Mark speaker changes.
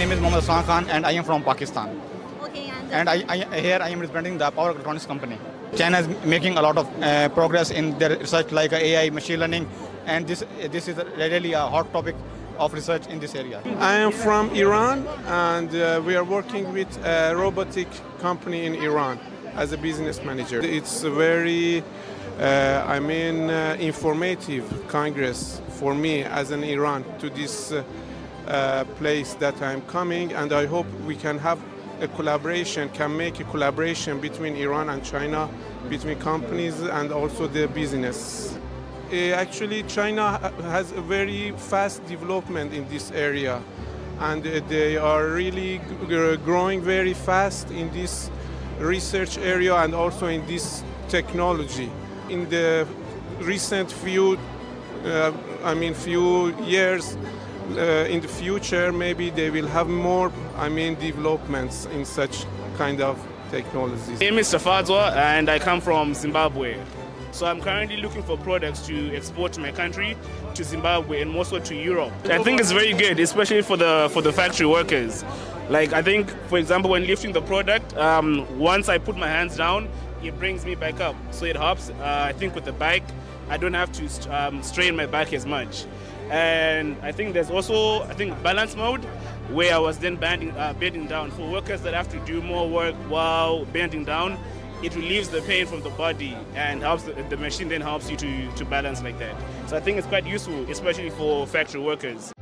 Speaker 1: name is Mohammad Aslan Khan and I am from Pakistan.
Speaker 2: Okay,
Speaker 1: And here I am representing the power electronics company. China is making a lot of progress in their research like AI, machine learning, and this is really a hot topic of research in this area.
Speaker 3: I am from Iran, and we are working with a robotic company in Iran as a business manager. It's a very, informative congress for me as an Iran to this place that I'm coming, and I hope we can have a collaboration, can make a collaboration between Iran and China, between companies and also the business. Actually, China has a very fast development in this area, and they are really growing very fast in this research area and also in this technology. In the recent few years, in the future, maybe they will have more, developments in such kind of technologies.
Speaker 4: My name is Tafadzwa and I come from Zimbabwe. So I'm currently looking for products to export to my country, to Zimbabwe, and also to Europe. I think it's very good, especially for the factory workers. Like, I think, for example, when lifting the product, once I put my hands down, it brings me back up. So it helps, I think, with the bike. I don't have to strain my back as much. And I think there's also, balance mode, where I was then bending down. For workers that have to do more work while bending down, it relieves the pain from the body and helps the machine then helps you to balance like that. So I think it's quite useful, especially for factory workers.